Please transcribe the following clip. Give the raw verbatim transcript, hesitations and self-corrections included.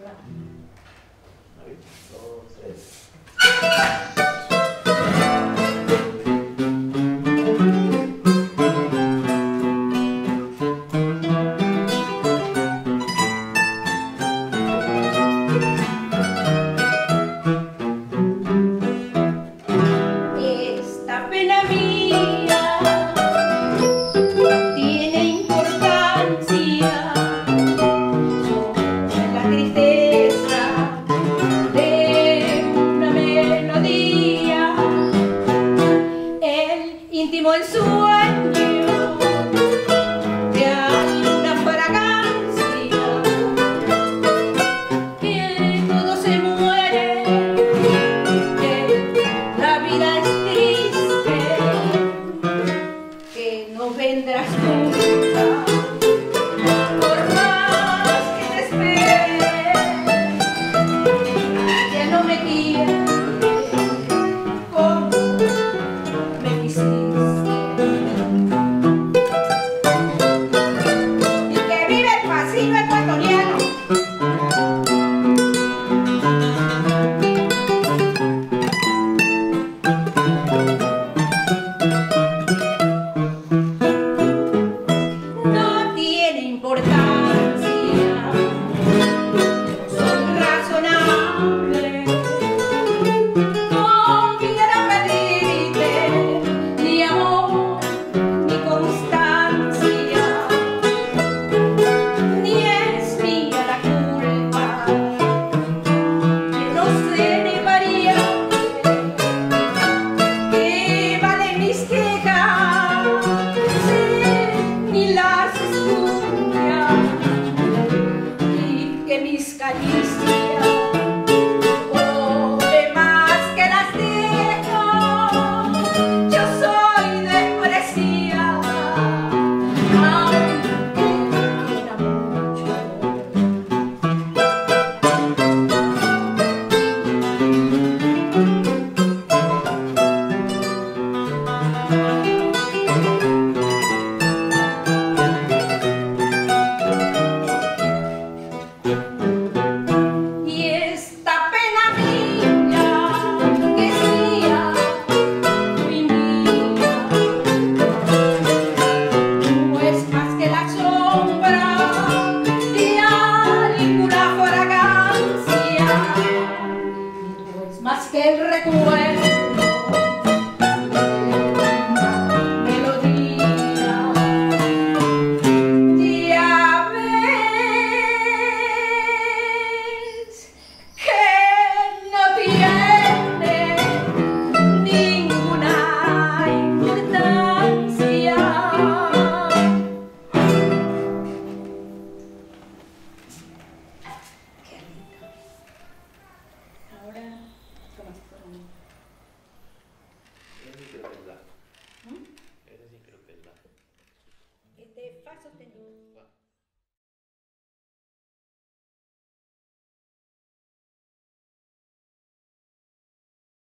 Dos, tres. Esta pena mía tiene importancia sobre la tristeza de una melodía, el íntimo ensueño de alguna fragancia, que todo se muere, que la vida es triste, que no vendrás nunca, por más que te espere, ya no me quieres como me quisiste. Y que vive el pasillo ecuatoriano. No tiene importancia, son razonables. No quiero pedirte ni amor ni constancia, ni es mía la culpa, que no sé ni variable, que valen mis quejas, ni las escuchas, y que mis caricias pobre más que las dejo. Yo soy despreciada, aunque quiera mucho. Y esta pena mía, que es mía y mía, no es más que la sombra de alguna fragancia, no es más que el recuerdo de una melodía. Ya ves que no tiene ninguna importancia. Qué lindo. Ahora, ¿cómo se pone? Ese sí creo que es la. ¿Mm? Ese sí creo que es la. Este fa sostenido. Va.